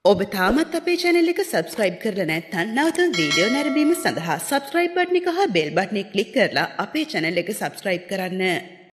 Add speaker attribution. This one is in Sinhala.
Speaker 1: ඔබ තාමත් අපේ channel එක subscribe කරලා නැත්නම් නැවතුම් වීඩියෝ නැරඹීම සඳහා subscribe button එක හා bell button එක click කරලා අපේ channel එක subscribe කරන්න.